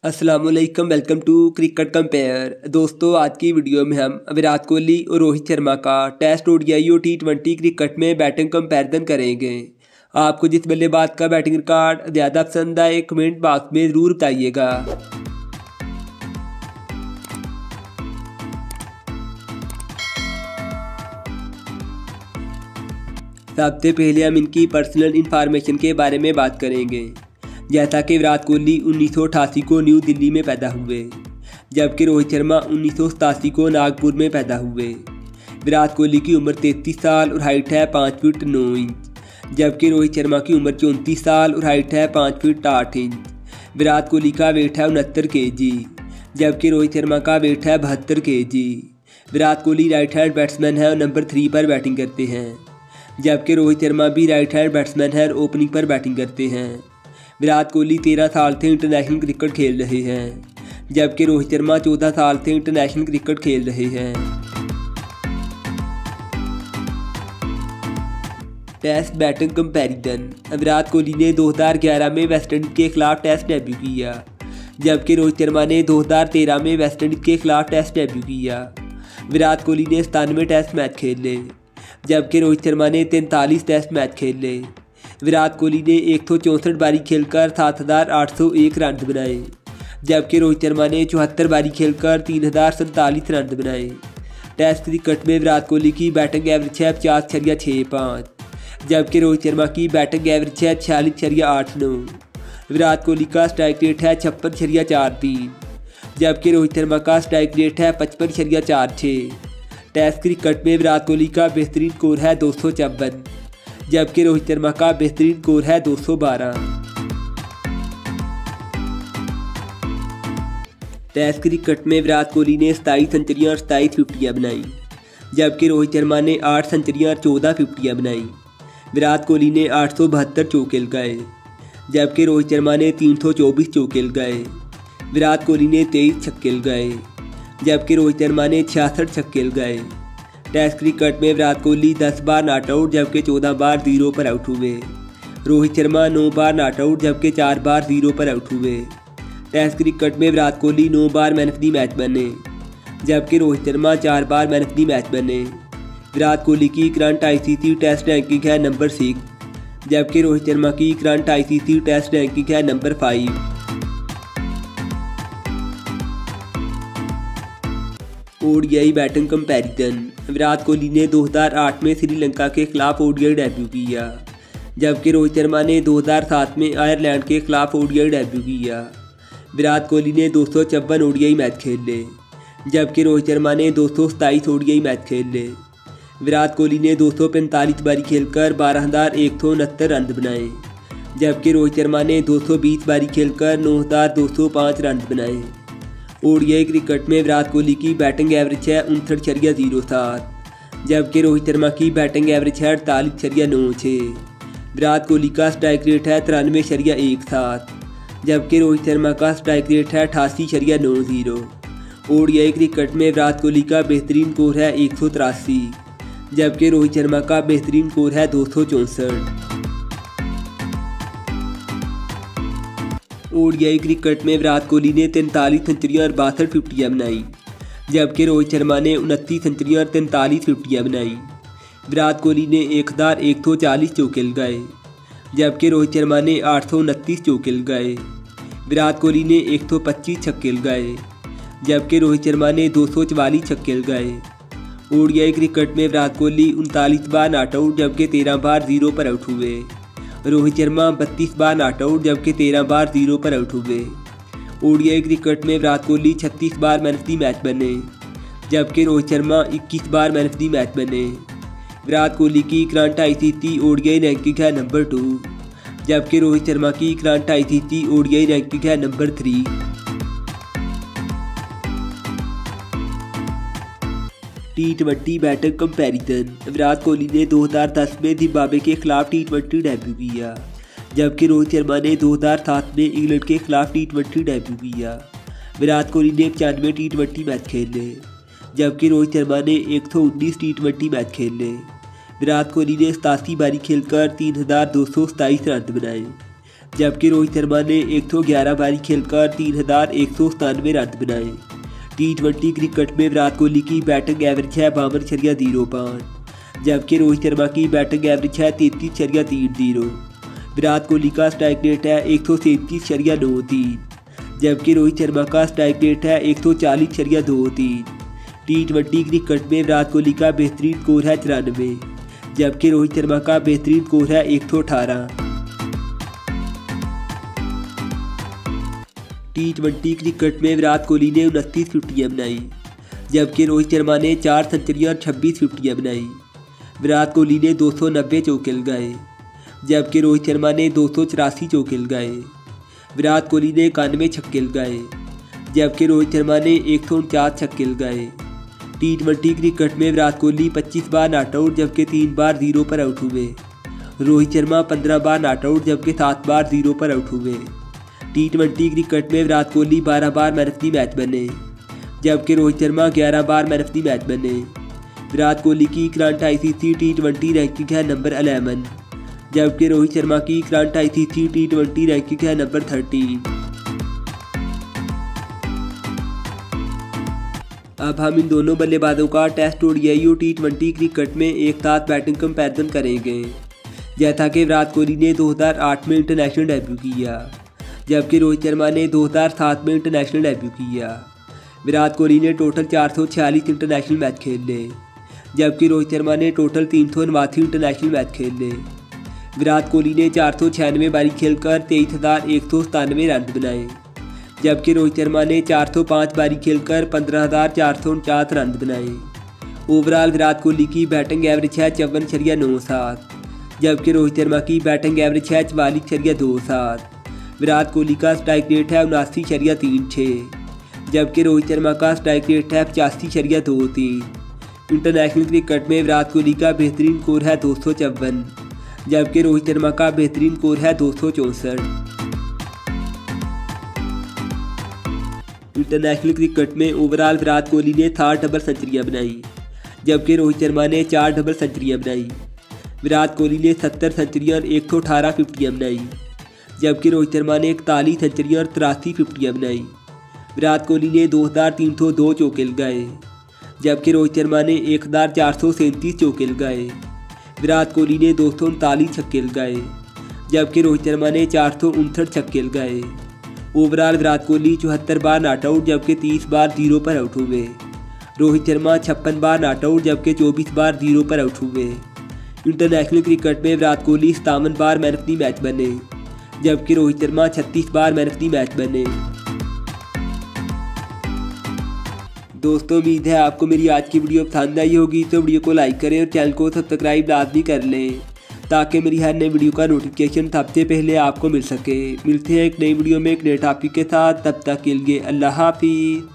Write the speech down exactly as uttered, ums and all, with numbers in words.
अस्सलामुअलैकुम, welcome to cricket compare. दोस्तों, आज की वीडियो में हम विराट कोहली और रोहित शर्मा का टेस्ट ओडीआई और टी ट्वेंटी क्रिकेट में बैटिंग कंपैरिजन करेंगे। आपको जिस बल्लेबाज का बैटिंग रिकॉर्ड ज़्यादा पसंद आए कमेंट बॉक्स में ज़रूर बताइएगा। सबसे पहले हम इनकी पर्सनल इंफॉर्मेशन के बारे में बात करेंगे। जैसा कि विराट कोहली उन्नीस सौ अठासी को न्यू दिल्ली में पैदा हुए, जबकि रोहित शर्मा उन्नीस सौ सतासी को नागपुर में पैदा हुए। विराट कोहली की उम्र तैंतीस साल और हाइट है पाँच फीट नौ इंच, जबकि रोहित शर्मा की उम्र चौंतीस साल और हाइट है पाँच फीट आठ इंच। विराट कोहली का वेट है उनहत्तर के जी, जबकि रोहित शर्मा का वेट है बहत्तर K G. Virat Kohli right hand batsman है और नंबर थ्री पर बैटिंग करते हैं, जबकि रोहित शर्मा भी राइट हैंड बैट्समैन है और ओपनिंग पर बैटिंग करते हैं। विराट कोहली तेरह साल से इंटरनेशनल क्रिकेट खेल रहे हैं, जबकि रोहित शर्मा चौदह साल से इंटरनेशनल क्रिकेट खेल रहे हैं। Test batting comparison. Virat Kohli ने दो हज़ार ग्यारह में वेस्टइंडीज के खिलाफ टेस्ट डेब्यू किया, जबकि रोहित शर्मा ने दो हज़ार तेरह में वेस्टइंडीज के खिलाफ टेस्ट डेब्यू किया। विराट कोहली ने सतानवे टेस्ट मैच खेले, जबकि रोहित शर्मा ने तैंतालीस टेस्ट मैच खेले। विराट कोहली ने एक सौ चौंसठ बारी खेलकर सात हज़ार आठ सौ एक रन बनाए, जबकि रोहित शर्मा ने चौहत्तर बारी खेलकर तीन हज़ार सैंतालीस रन बनाए। टेस्ट क्रिकेट में विराट कोहली की बैटिंग एवरेज है पचास छरिया छः पाँच, जबकि रोहित शर्मा की बैटिंग एवरेज है छियालीस छरिया आठ नौ। विराट कोहली का स्ट्राइक रेट है छप्पन छरिया चार तीन, जबकि रोहित शर्मा का स्ट्राइक रेट है पचपन छरिया चार छः। टेस्ट क्रिकेट में विराट कोहली का बेहतरीन स्कोर है दो सौ चौवन, जबकि रोहित शर्मा का बेहतरीन स्कोर है दो सौ बारह। टेस्ट क्रिकेट में विराट कोहली ने सताईस सेंचुरियां और सताईस फिफ्टियाँ बनाई, जबकि रोहित शर्मा ने आठ सेंचुरियां और चौदह फिफ्टियाँ बनाई। विराट कोहली ने आठ सौ बहत्तर चौके लगाए, जबकि रोहित शर्मा ने तीन सौ चौबीस चौके लगाए। विराट कोहली ने तेईस छक्के लगाए, जबकि रोहित शर्मा ने छियासठ छक्के लगाए। टेस्ट क्रिकेट में विराट कोहली दस बार नॉट आउट, जबकि चौदह बार जीरो पर आउट हुए। रोहित शर्मा नौ बार नॉट आउट, जबकि चार बार जीरो पर आउट हुए। टेस्ट क्रिकेट में विराट कोहली नौ बार मैन ऑफ द मैच बने, जबकि रोहित शर्मा चार बार मैन ऑफ द मैच बने। विराट कोहली की करंट आईसीसी टेस्ट रैंकिंग है नंबर सिक्स, जबकि रोहित शर्मा की करंट आईसीसी टेस्ट रैंकिंग है number five. ODI batting comparison. Virat Kohli ने दो हज़ार आठ में श्रीलंका के खिलाफ ओडीआई डेब्यू किया, जबकि रोहित शर्मा ने दो हज़ार सात में आयरलैंड के खिलाफ ओडीआई डेब्यू किया। विराट कोहली ने दो सौ चौवन ओडीआई मैच खेले, जबकि रोहित शर्मा ने दो सौ सताईस ओडीआई मैच खेले। विराट कोहली ने दो सौ पैंतालीस बारी खेलकर बारह हज़ार एक सौ उनहत्तर रन बनाए, जबकि रोहित शर्मा ने दो सौ बीस बारी खेलकर नौ हज़ार दो सौ पाँच रन बनाए। ओडीआई क्रिकेट में विराट कोहली की बैटिंग एवरेज है उनसठ छरिया जीरो सात, जबकि रोहित शर्मा की बैटिंग एवरेज है अड़तालीस छरिया नौ छः। विराट कोहली का स्ट्राइक रेट है तिरानवे छरिया एक सात, जबकि रोहित शर्मा का स्ट्राइक रेट है अठासी छरिया नौ जीरो। ओडीआई क्रिकेट में विराट कोहली का बेहतरीन स्कोर है एक सौ तिरासी, जबकि रोहित शर्मा का बेहतरीन स्कोर है दो सौ चौंसठ। ओडीआई क्रिकेट में विराट कोहली ने तैंतालीस सेंचुरियां और बासठ फिफ्टियाँ बनाई, जबकि रोहित शर्मा ने उनतीस सेंचुरियां और तैंतालीस फिफ्टियाँ बनाई। विराट कोहली ने एक हज़ार एक सौ चालीस चौके लगाए, जबकि रोहित शर्मा ने आठ सौ उनतीस चौके लगाए। विराट कोहली ने एक सौ पच्चीस छक्के लगाए, जबकि रोहित शर्मा ने दो सौ चवालीस छक्के लगाए। ओडीआई क्रिकेट में विराट कोहली उनतालीस बार नॉट आउट, जबकि तेरह बार जीरो पर आउट हुए। रोहित शर्मा बत्तीस बार नॉट आउट, जबकि तेरह बार जीरो पर आउट हुए। ओडीआई क्रिकेट में विराट कोहली छत्तीस बार मैन ऑफ द मैच बने, जबकि रोहित शर्मा इक्कीस बार मैन ऑफ द मैच बने। विराट कोहली की करंट आईसीसी ओडीआई रैंकिंग है नंबर टू, जबकि रोहित शर्मा की करंट आईसीसी ओडीआई रैंकिंग है number three. T twenty batting comparison. Virat Kohli ने दो हज़ार दस में जिम्बाब्वे के खिलाफ टी ट्वेंटी डेब्यू किया, जबकि रोहित शर्मा ने दो हज़ार सात में इंग्लैंड के खिलाफ टी ट्वेंटी डेब्यू किया। विराट कोहली ने पचानवे टी ट्वेंटी मैच खेले, जबकि रोहित शर्मा ने एक सौ उन्नीस टी ट्वेंटी मैच खेले। विराट कोहली ने सतासी बारी खेलकर तीन हज़ार दो सौ सताईस रन बनाए, जबकि रोहित शर्मा ने एक सौ ग्यारह पारी खेलकर तीन हज़ार एक सौ सतानवे रन बनाए। टी ट्वेंटी क्रिकेट में विराट कोहली की बैटिंग एवरेज है बावन शरिया जीरो पाँच, जबकि रोहित शर्मा की बैटिंग एवरेज है तैंतीस शरिया तीन जीरो। विराट कोहली का स्ट्राइक रेट है एक सौ सैंतीस शरिया नौ तीन, जबकि रोहित शर्मा का स्ट्राइक रेट है एक सौ चालीस शरिया दो तीन। टी ट्वेंटी क्रिकेट में विराट कोहली का बेहतरीन स्कोर है तिरानवे, जबकि रोहित शर्मा का बेहतरीन स्कोर है एक सौ अठारह। टी ट्वेंटी क्रिकेट में विराट कोहली ने उनतीस फिफ्टियाँ बनाई, जबकि रोहित शर्मा ने चार सेंचुरियाँ छब्बीस फिफ्टियाँ बनाई। विराट कोहली ने दो सौ नब्बे चौके लगाए, जबकि रोहित शर्मा ने दो सौ चौरासी चौके लगाए। विराट कोहली ने इक्यानवे छक्के लगाए, जबकि रोहित शर्मा ने एक सौ उनचास छक्के लगाए। टी ट्वेंटी क्रिकेट में विराट कोहली पच्चीस बार नॉट आउट, जबकि तीन बार जीरो पर आउट हुए। रोहित शर्मा पंद्रह बार नॉट आउट, जबकि सात बार जीरो पर आउट हुए। टी ट्वेंटी क्रिकेट में विराट कोहली बारह बार मैन ऑफ द मैच बने, जबकि रोहित शर्मा ग्यारह बार मैन ऑफ द मैच बने। विराट कोहली की current ICC T twenty ranking है नंबर इलेवन, जबकि रोहित शर्मा की current ICC T twenty ranking है नंबर थर्टीन। अब हम इन दोनों बल्लेबाजों का टेस्ट ओडीआई और टी ट्वेंटी क्रिकेट में एक साथ बैटिंग कंपैरिजन करेंगे। जैसा कि विराट कोहली ने दो हज़ार आठ में इंटरनेशनल डेब्यू किया, जबकि रोहित शर्मा ने दो हज़ार सात में इंटरनेशनल डेब्यू किया। विराट कोहली ने टोटल चार सौ छियालीस इंटरनेशनल मैच खेले, जबकि रोहित शर्मा ने टोटल तीन सौ नवासी इंटरनेशनल मैच खेले। विराट कोहली ने चार सौ छियानवे बारी खेलकर तेईस हज़ार एक सौ सतानवे रन बनाए, जबकि रोहित शर्मा ने चार सौ पाँच बारी खेलकर पंद्रह हज़ार चार सौ उनचास रन बनाए। ओवरऑल विराट कोहली की बैटिंग एवरेज है चौवन शरिया नौ सात, जबकि रोहित शर्मा की बैटिंग एवरेज है चवालीस शरिया दो सात। विराट कोहली का स्ट्राइक रेट है उनासी शरिया तीन छः, जबकि रोहित शर्मा का स्ट्राइक रेट है पचासी शरिया दो तीन। इंटरनेशनल क्रिकेट में विराट कोहली का बेहतरीन स्कोर है दो सौ चौवन, जबकि रोहित शर्मा का बेहतरीन स्कोर है दो सौ चौंसठ। इंटरनेशनल क्रिकेट में ओवरऑल विराट कोहली ने साठ डबल सेंचुरियाँ बनाई, जबकि रोहित शर्मा ने चार डबल सेंचुरियाँ बनाई। विराट कोहली ने सत्तर सेंचुरियाँ एक सौ अठारह फिफ्टियाँ बनाई, जबकि रोहित शर्मा ने इकतालीस सेंचुरियाँ और तिरासी फिफ्टियाँ बनाई। विराट कोहली ने दो हज़ार तीन सौ दो चौके लगाए, जबकि रोहित शर्मा ने एक हज़ार चार सौ सैंतीस चौके लगाए। विराट कोहली ने दो सौ उनतालीस छक्के लगाए, जबकि रोहित शर्मा ने चार सौ उनसठ छक्के लगाए। ओवरऑल विराट कोहली चौहत्तर बार नॉट आउट, जबकि तीस बार जीरो पर आउट हुए। रोहित शर्मा छप्पन बार नॉट आउट, जबकि चौबीस बार जीरो पर आउट हुए। इंटरनेशनल क्रिकेट में विराट कोहली सतावन बार मैन ऑफ द मैच बने, जबकि रोहित शर्मा छत्तीस बार मैन ऑफ द मैच बने। दोस्तों, उम्मीद है आपको मेरी आज की वीडियो पसंद आई होगी, तो वीडियो को लाइक करें और चैनल को सब्सक्राइब लाजमी कर लें, ताकि मेरी हर नई वीडियो का नोटिफिकेशन सबसे पहले आपको मिल सके। मिलते हैं एक नई वीडियो में एक नए टॉपिक के साथ, तब तक के लिए अल्लाह हाफिज़।